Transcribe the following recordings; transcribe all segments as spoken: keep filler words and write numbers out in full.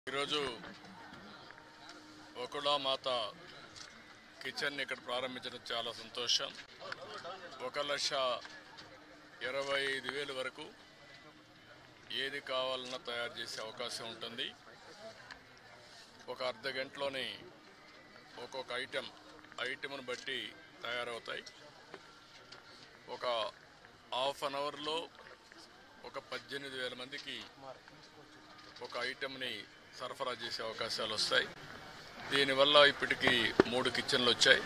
ఈరోజు వకుళమాత కిచెన్ ఇక్కడ ప్రారంభించడం చాలా సంతోషం. ఒక లక్ష ఇరవై ఐదు వేలు వరకు ఏది కావాలన్నా తయారు చేసే అవకాశం ఉంటుంది. ఒక అర్ధ గంటలోనే ఒక్కొక్క ఐటెం ఐటెంను బట్టి తయారవుతాయి. ఒక హాఫ్ అన్ అవర్లో ఒక పద్దెనిమిది వేల మందికి ఒక ఐటెంని సరఫరా చేసే అవకాశాలు వస్తాయి. దీనివల్ల ఇప్పటికీ మూడు కిచెన్లు వచ్చాయి.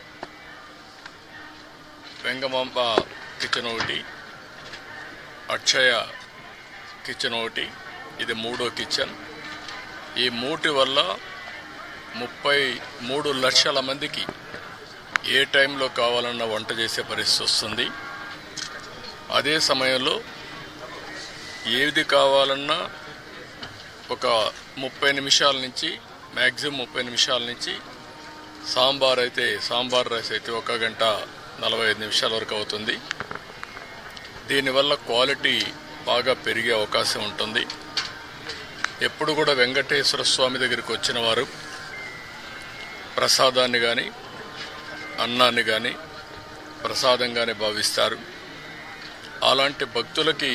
వెంగమాంబ కిచెన్ ఒకటి, అక్షయ కిచెన్ ఒకటి, ఇది మూడో కిచెన్. ఈ మూటి వల్ల ముప్పై మూడు లక్షల మందికి ఏ టైంలో కావాలన్నా వంట చేసే పరిస్థితి వస్తుంది. అదే సమయంలో ఏది కావాలన్నా ఒక ముప్పై నిమిషాల నుంచి మ్యాక్సిమం ముప్పై నిమిషాల నుంచి సాంబార్ అయితే సాంబార్ రైస్ అయితే ఒక గంట నలభై ఐదు నిమిషాల వరకు అవుతుంది. దీనివల్ల క్వాలిటీ బాగా పెరిగే అవకాశం ఉంటుంది. ఎప్పుడు కూడా వెంకటేశ్వర స్వామి దగ్గరికి వచ్చిన వారు ప్రసాదాన్ని కానీ అన్నాన్ని కానీ ప్రసాదంగానే భావిస్తారు. అలాంటి భక్తులకి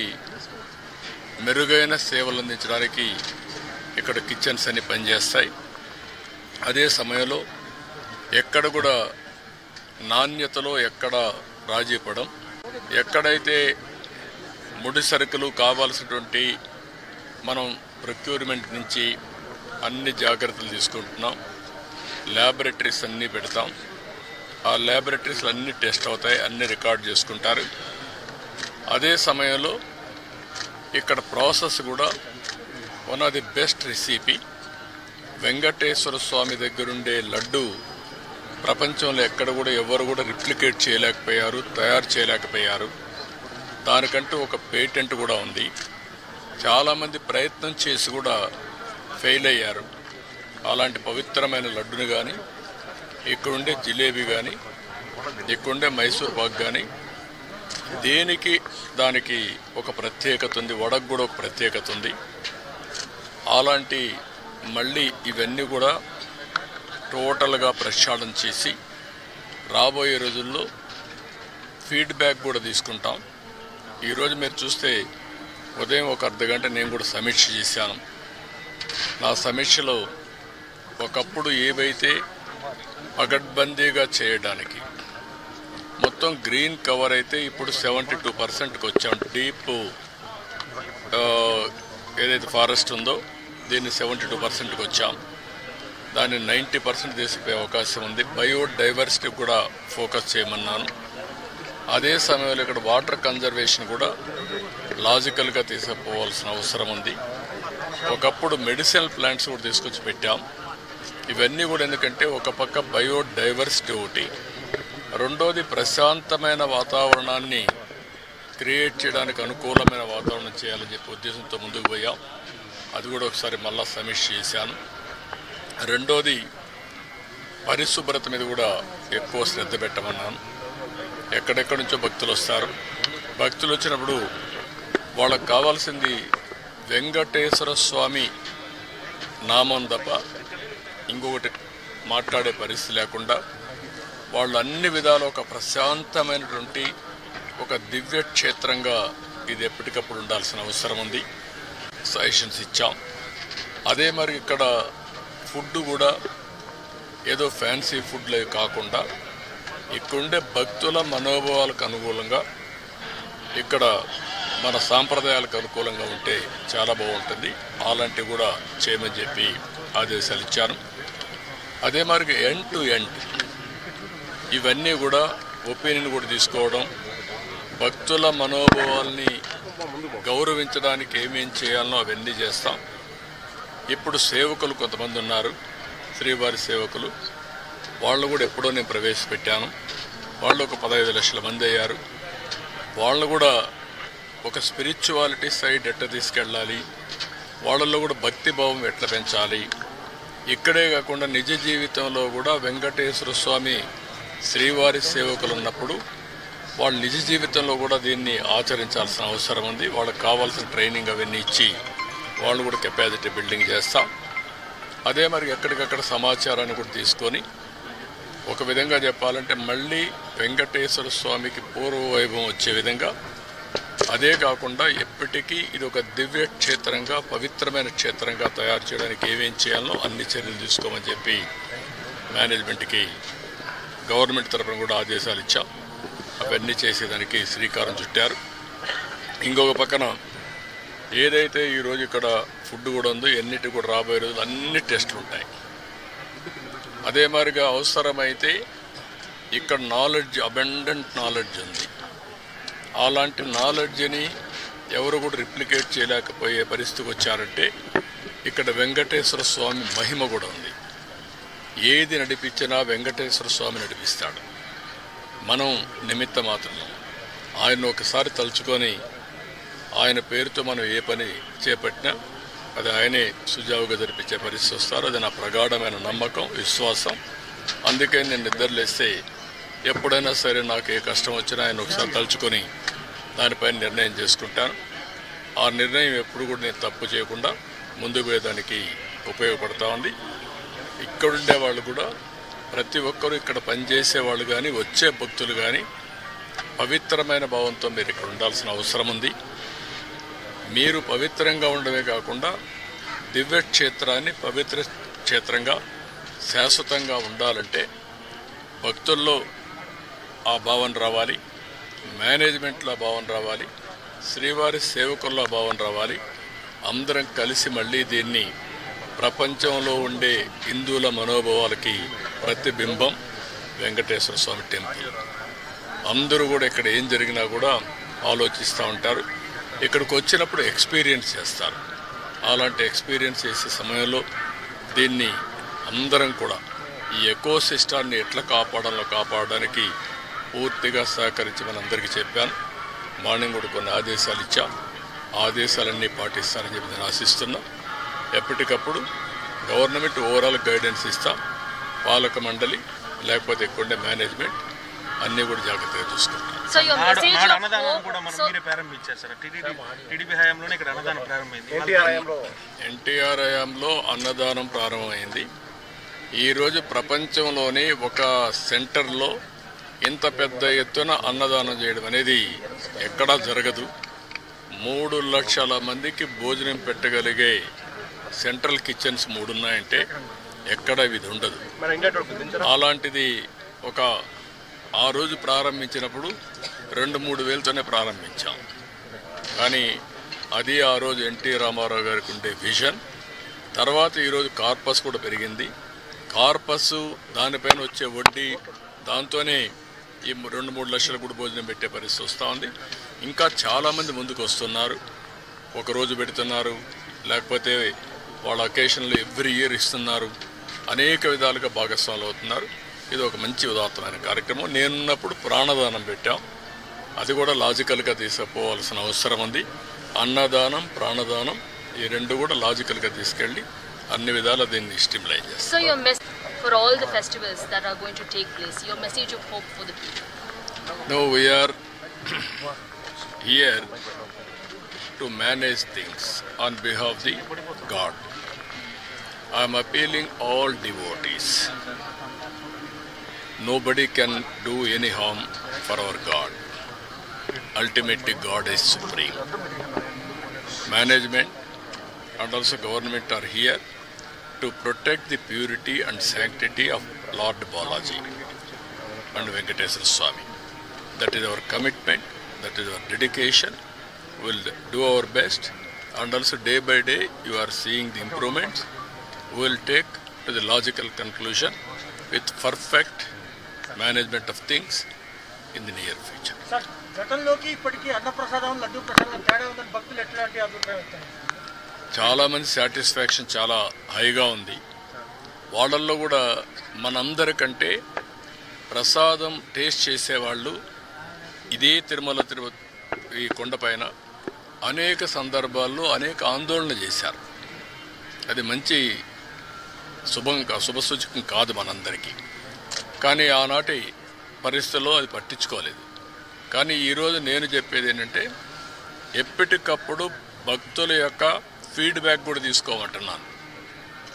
మెరుగైన సేవలు అందించడానికి ఇక్కడ కిచెన్స్ అన్ని పనిచేస్తాయి. అదే సమయంలో ఎక్కడ కూడా నాణ్యతలో ఎక్కడ రాజీ పడం, ఎక్కడైతే ముడి సరుకులు కావాల్సినటువంటి మనం ప్రొక్యూర్మెంట్ నుంచి అన్ని జాగ్రత్తలు తీసుకుంటున్నాం. ల్యాబొరేటరీస్ అన్నీ పెడతాం. ఆ ల్యాబొరేటరీస్లు అన్నీ టెస్ట్ అవుతాయి, అన్నీ రికార్డ్ చేసుకుంటారు. అదే సమయంలో ఇక్కడ ప్రాసెస్ కూడా one of the best recipe. Venkateswara Swamy దగ్గరుండే లడ్డు ప్రపంచంలో ఎక్కడ కూడా ఎవరు కూడా రిప్లికేట్ చేయలేకపోయారు, తయారు చేయలేకపోయారు. దానికంటూ ఒక పేటెంట్ కూడా ఉంది. చాలామంది ప్రయత్నం చేసి కూడా ఫెయిల్ అయ్యారు. అలాంటి పవిత్రమైన లడ్డుని కానీ, ఇక్కడుండే జిలేబీ కానీ, ఇక్కడుండే మైసూర్ పాక్ కానీ దేనికి దానికి ఒక ప్రత్యేకత ఉంది. వడకు కూడా ఒక ప్రత్యేకత ఉంది. అలాంటి మళ్ళీ ఇవన్నీ కూడా టోటల్గా ప్రక్షాళన చేసి రాబోయే రోజుల్లో ఫీడ్బ్యాక్ కూడా తీసుకుంటాం. ఈరోజు మీరు చూస్తే ఉదయం ఒక అర్ధ గంట నేను కూడా సమీక్ష చేశాను. నా సమీక్షలో ఒకప్పుడు ఏవైతే పగడ్బందీగా చేయడానికి మొత్తం గ్రీన్ కవర్ అయితే ఇప్పుడు సెవెంటీ టూ పర్సెంట్కి వచ్చాం. డీప్ ఏదైతే ఫారెస్ట్ ఉందో దీన్ని సెవెంటీ టూ పర్సెంట్కి వచ్చాం. దాన్ని నైంటీ పర్సెంట్ తీసిపోయే అవకాశం ఉంది. బయోడైవర్సిటీ కూడా ఫోకస్ చేయమన్నాను. అదే సమయంలో ఇక్కడ వాటర్ కన్జర్వేషన్ కూడా లాజికల్గా తీసుకుపోవాల్సిన అవసరం ఉంది. ఒకప్పుడు మెడిసినల్ ప్లాంట్స్ కూడా తీసుకొచ్చి పెట్టాం. ఇవన్నీ కూడా ఎందుకంటే ఒక పక్క బయోడైవర్సిటీ ఒకటి, రెండోది ప్రశాంతమైన వాతావరణాన్ని క్రియేట్ చేయడానికి అనుకూలమైన వాతావరణం చేయాలని చెప్పి ఉద్దేశంతో ముందుకు పోయాం. అది కూడా ఒకసారి మళ్ళా సమీక్ష చేశాను. రెండోది పరిశుభ్రత మీద కూడా ఎక్కువ శ్రద్ధ పెట్టమన్నాను. ఎక్కడెక్కడి నుంచో భక్తులు వస్తారు. భక్తులు వచ్చినప్పుడు వాళ్ళకు కావాల్సింది వెంకటేశ్వర స్వామి నామం తప్ప ఇంకొకటి మాట్లాడే పరిస్థితి లేకుండా వాళ్ళు అన్ని విధాలు ఒక ప్రశాంతమైనటువంటి ఒక దివ్య క్షేత్రంగా ఇది ఎప్పటికప్పుడు ఉండాల్సిన అవసరం ఉంది. సజెషన్స్ ఇచ్చాం. అదే మరి ఇక్కడ ఫుడ్ కూడా ఏదో ఫ్యాన్సీ ఫుడ్లే కాకుండా ఇక్కడుండే భక్తుల మనోభావాలకు అనుకూలంగా ఇక్కడ మన సాంప్రదాయాలకు అనుకూలంగా ఉంటే చాలా బాగుంటుంది. అలాంటివి కూడా చేయమని చెప్పి ఆదేశాలు ఇచ్చాను. అదే మరి ఎండ్ టు ఎండ్ ఇవన్నీ కూడా ఒపీనియన్ కూడా తీసుకోవడం, భక్తుల మనోభావాల్ని గౌరవించడానికి ఏమేం చేయాలనో అవన్నీ చేస్తాం. ఇప్పుడు సేవకులు కొంతమంది ఉన్నారు, శ్రీవారి సేవకులు. వాళ్ళు కూడా ఎప్పుడో నేను ప్రవేశపెట్టాను. వాళ్ళు ఒక పదహైదు లక్షల మంది అయ్యారు. వాళ్ళు కూడా ఒక స్పిరిచువాలిటీ సైడ్ ఎట్లా తీసుకెళ్ళాలి, వాళ్ళల్లో కూడా భక్తి భావం ఎట్లా పెంచాలి, ఇక్కడే కాకుండా నిజ జీవితంలో కూడా వెంకటేశ్వర స్వామి శ్రీవారి సేవకులు ఉన్నప్పుడు వాళ్ళు నిజ జీవితంలో కూడా దీన్ని ఆచరించాల్సిన అవసరం ఉంది. వాళ్ళకి కావాల్సిన ట్రైనింగ్ అవన్నీ ఇచ్చి వాళ్ళు కూడా కెపాసిటీ బిల్డింగ్ చేస్తాం. అదే మరి ఎక్కడికక్కడ సమాచారాన్ని కూడా తీసుకొని ఒక విధంగా చెప్పాలంటే మళ్ళీ వెంకటేశ్వర స్వామికి పూర్వ వైభవం వచ్చే విధంగా, అదే కాకుండా ఎప్పటికీ ఇది ఒక దివ్య క్షేత్రంగా పవిత్రమైన క్షేత్రంగా తయారు చేయడానికి ఏమేం చేయాలో అన్ని చర్యలు తీసుకోమని చెప్పి మేనేజ్మెంట్కి గవర్నమెంట్ తరఫున కూడా ఆదేశాలు ఇచ్చాం. అవన్నీ చేసేదానికి శ్రీకారం చుట్టారు. ఇంకొక పక్కన ఏదైతే ఈరోజు ఇక్కడ ఫుడ్ కూడా ఉందో ఎన్నిటి కూడా రాబోయే రోజులు అన్ని టెస్టులు ఉంటాయి. అదే మాదిరిగా అవసరమైతే ఇక్కడ నాలెడ్జ్, అబెండెంట్ నాలెడ్జ్ ఉంది. అలాంటి నాలెడ్జ్ని ఎవరు కూడా రిప్లికేట్ చేయలేకపోయే పరిస్థితికి వచ్చారంటే ఇక్కడ వెంకటేశ్వర స్వామి మహిమ కూడా ఉంది. ఏది నడిపించినా వెంకటేశ్వర స్వామి నడిపిస్తాడు. మనం నిమిత్త మాత్రం ఆయన ఒకసారి తలుచుకొని ఆయన పేరుతో మనం ఏ పని చేపట్టినా అది ఆయనే సుజావుగా జరిపించే పరిస్థితి వస్తారు. అది నా ప్రగాఢమైన నమ్మకం, విశ్వాసం. అందుకే నేను నిద్రలేస్తే ఎప్పుడైనా సరే నాకు ఏ కష్టం వచ్చినా ఆయన ఒకసారి తలుచుకొని దానిపైన నిర్ణయం చేసుకుంటాను. ఆ నిర్ణయం ఎప్పుడు కూడా నేను తప్పు చేయకుండా ముందుకు పోయేదానికి ఉపయోగపడతా ఉంది. ఇక్కడుండే వాళ్ళు కూడా ప్రతి ఒక్కరూ ఇక్కడ పనిచేసే వాళ్ళు కానీ వచ్చే భక్తులు కానీ పవిత్రమైన భావంతో మీరు ఇక్కడ ఉండాల్సిన అవసరం ఉంది. మీరు పవిత్రంగా ఉండడమే కాకుండా దివ్య క్షేత్రాన్ని పవిత్ర క్షేత్రంగా శాశ్వతంగా ఉండాలంటే భక్తుల్లో ఆ భావన రావాలి, మేనేజ్మెంట్లో భావన రావాలి, శ్రీవారి సేవకుల్లో భావన రావాలి. అందరం కలిసి మళ్ళీ దీన్ని ప్రపంచంలో ఉండే హిందువుల మనోభావాలకి ప్రతిబింబం వెంకటేశ్వర స్వామి టెంపుల్. అందరూ కూడా ఇక్కడ ఏం జరిగినా కూడా ఆలోచిస్తూ ఉంటారు. ఇక్కడికి వచ్చినప్పుడు ఎక్స్పీరియన్స్ చేస్తారు. అలాంటి ఎక్స్పీరియన్స్ చేసే సమయంలో దీన్ని అందరం కూడా ఈ ఎకో సిస్టాన్ని ఎట్లా కాపాడాలో కాపాడడానికి పూర్తిగా సహకరించమని అందరికీ చెప్పాను. మార్నింగ్ కూడా కొన్ని ఆదేశాలు ఇచ్చాం. ఆదేశాలన్నీ పాటిస్తానని చెప్పి నేను ఆశిస్తున్నా. ఎప్పటికప్పుడు గవర్నమెంట్ ఓవరాల్ గైడెన్స్ ఇస్తాం. పాలక మండలి లేకపోతే ఎక్కువ మేనేజ్మెంట్ అన్నీ కూడా జాగ్రత్తగా చూసుకుంటాం. ఎన్టీఆర్ హయాంలో అన్నదానం ప్రారంభమైంది. ఈరోజు ప్రపంచంలోనే ఒక సెంటర్లో ఇంత పెద్ద ఎత్తున అన్నదానం చేయడం అనేది ఎక్కడా జరగదు. మూడు లక్షల మందికి భోజనం పెట్టగలిగే సెంట్రల్ కిచెన్స్ మూడు ఉన్నాయంటే ఎక్కడ ఇది ఉండదు. అలాంటిది ఒక ఆ రోజు ప్రారంభించినప్పుడు రెండు మూడు వేలతోనే ప్రారంభించాం. కానీ అది ఆ రోజు ఎన్టీ రామారావు గారికి ఉండే విజన్. తర్వాత ఈరోజు కార్పస్ కూడా పెరిగింది. కార్పస్ దానిపైన వచ్చే వడ్డీ దాంతోనే ఈ రెండు మూడు లక్షల కూడా భోజనం పెట్టే పరిస్థితి వస్తూ ఉంది. ఇంకా చాలామంది ముందుకు వస్తున్నారు. ఒకరోజు పెడుతున్నారు, లేకపోతే వాళ్ళ అకేషన్లు ఎవ్రీ ఇయర్ ఇస్తున్నారు. అనేక విధాలుగా భాగస్వాములు అవుతున్నారు. ఇది ఒక మంచి ఉదాత్తమైన కార్యక్రమం. నేనున్నప్పుడు ప్రాణదానం పెట్టాం. అది కూడా లాజికల్గా తీసుకుపోవాల్సిన అవసరం ఉంది. అన్నదానం, ప్రాణదానం ఈ రెండు కూడా లాజికల్గా తీసుకెళ్ళి అన్ని విధాల దీన్ని స్టిమ్యులేట్ చేస్తాం. For all the festivals that are going to take place, your message of hope for the people? No, we are here to manage things on behalf of the God. I am appealing all devotees. Nobody can do any harm for our God. Ultimately, God is supreme. Management and also government are here to protect the purity and sanctity of Lord Balaji and Venkateswara Swami. That is our commitment, that is our dedication. We will do our best, and also day by day you are seeing the improvements. We will take to the logical conclusion with perfect management of things in the near future. Sir, గతంలోకి ఇప్పటికీ అన్న ప్రసాదం లడ్డు ప్రసాదం తేడా ఉందని భక్తులు ఎట్లాంటి అభిప్రాయం వస్తాయి? చాలామంది సాటిస్ఫాక్షన్ చాలా హైగా ఉంది. వాళ్ళల్లో కూడా మనందరికంటే ప్రసాదం టేస్ట్ చేసేవాళ్ళు ఇదే తిరుమల తిరుపతి ఈ కొండపైన అనేక సందర్భాల్లో అనేక ఆందోళన చేశారు. అది మంచి శుభం శుభసూచకం కాదు మనందరికీ. కానీ ఆనాటి పరిస్థితుల్లో అది పట్టించుకోలేదు. కానీ ఈరోజు నేను చెప్పేది ఏంటంటే ఎప్పటికప్పుడు భక్తుల యొక్క ఫీడ్బ్యాక్ కూడా తీసుకోమంటున్నాను.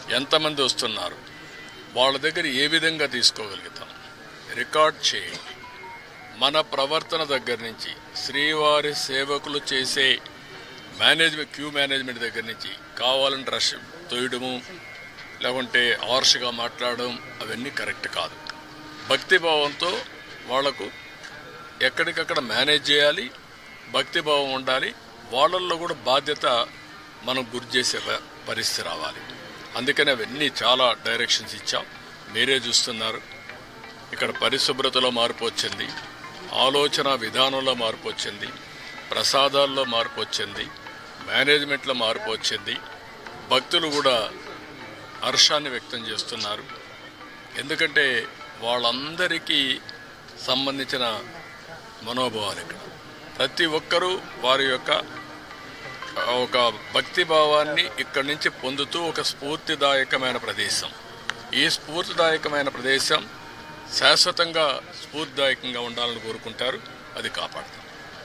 ఎంతమంది వస్తున్నారు, వాళ్ళ దగ్గర ఏ విధంగా తీసుకోగలుగుతాం రికార్డ్ చేయండి. మన ప్రవర్తన దగ్గర నుంచి శ్రీవారి సేవకులు చేసే మేనేజ్మెంట్ క్యూ మేనేజ్మెంట్ దగ్గర నుంచి కావాలని రష్ తోయడము లేకుంటే హార్ష్గా మాట్లాడడం అవన్నీ కరెక్ట్ కాదు. భక్తిభావంతో వాళ్లకు ఎక్కడికక్కడ మేనేజ్ చేయాలి, భక్తిభావం ఉండాలి. వాళ్ళల్లో కూడా బాధ్యత మనం గురి చేసే పరిస్థితి రావాలి. అందుకని అవన్నీ చాలా డైరెక్షన్స్ ఇచ్చాం. మీరే చూస్తున్నారు, ఇక్కడ పరిశుభ్రతలో మార్పు వచ్చింది, ఆలోచన విధానంలో మార్పు వచ్చింది, ప్రసాదాల్లో మార్పు వచ్చింది, మేనేజ్మెంట్లో మార్పు వచ్చింది. భక్తులు కూడా హర్షాన్ని వ్యక్తం చేస్తున్నారు. ఎందుకంటే వాళ్ళందరికీ సంబంధించిన మనోభావాలు ఇక్కడ ప్రతి ఒక్కరూ వారి యొక్క ఒక భక్తి భావాన్ని ఇక్కడి నుంచి పొందుతూ ఒక స్ఫూర్తిదాయకమైన ప్రదేశం. ఈ స్ఫూర్తిదాయకమైన ప్రదేశం శాశ్వతంగా స్ఫూర్తిదాయకంగా ఉండాలని కోరుకుంటారు. అది కాపాడుతాం.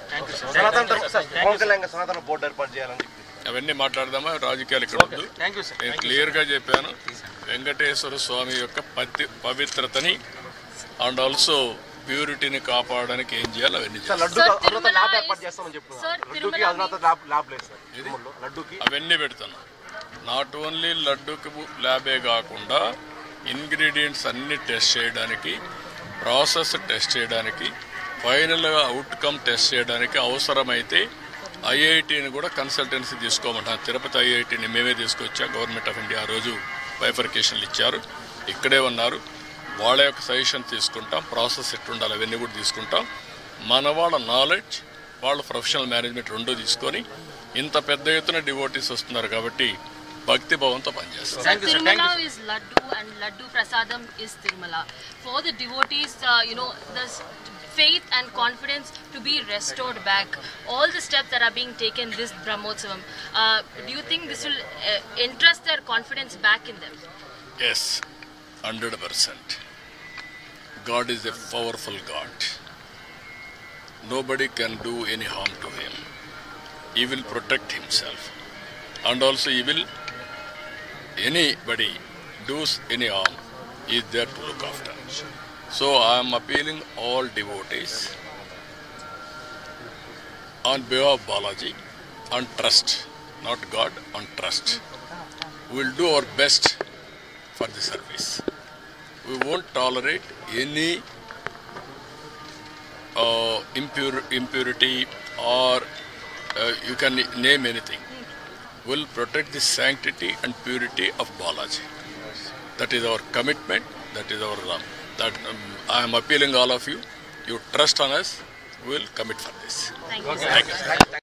అవన్నీ మాట్లాడదామా, రాజకీయాలు ఇక్కడ వద్దు. నేను క్లియర్గా చెప్పాను, వెంకటేశ్వర స్వామి యొక్క పతి పవిత్రతని అండ్ ఆల్సో ప్యూరిటీని కాపాడడానికి ఏం చేయాలి అవన్నీ అవన్నీ పెడతాను. నాట్ ఓన్లీ లడ్డూకి ల్యాబే కాకుండా ఇంగ్రీడియంట్స్ అన్ని టెస్ట్ చేయడానికి, ప్రాసెస్ టెస్ట్ చేయడానికి, ఫైనల్గా అవుట్కమ్ టెస్ట్ చేయడానికి అవసరమైతే ఐఐటిని కూడా కన్సల్టెన్సీ తీసుకోమంటాను. తిరుపతి ఐఐటిని మేమే తీసుకొచ్చా. గవర్నమెంట్ ఆఫ్ ఇండియా ఆ రోజు బైఫర్కేషన్లు ఇచ్చారు, ఇక్కడే ఉన్నారు. వాళ్ళ యొక్క సజెషన్ తీసుకుంటాం, ప్రాసెస్ ఎట్టుండాలి అవన్నీ కూడా తీసుకుంటాం. మన వాళ్ళ నాలెడ్జ్, వాళ్ళ ప్రొఫెషనల్ మేనేజ్మెంట్ రెండూ తీసుకొని ఇంత పెద్ద ఎత్తున డివోటీస్ వస్తున్నారు కాబట్టి భక్తి భావంతో పనిచేస్తాం. Tirumala is Laddu and Laddu Prasadam is Tirumala. For the devotees, uh, you know, the faith and confidence to be restored back. All the steps that are being taken this Brahmotsavam, uh, do you think this will uh, entrust their confidence back in them? Yes, one hundred percent. God is a powerful God. Nobody can do any harm to him. He will protect himself. And also he will, anybody does any harm, he is there to look after. So I am appealing all devotees on behalf of Balaji, on trust, not God, on trust. We will do our best for the service. We won't tolerate any uh, impure, impurity or uh, you can name anything. We will protect the sanctity and purity of Balaji. That is our commitment. That is our um, that um, I am appealing all of you. You trust on us. We will commit for this. Thank you, sir. Thank you, sir.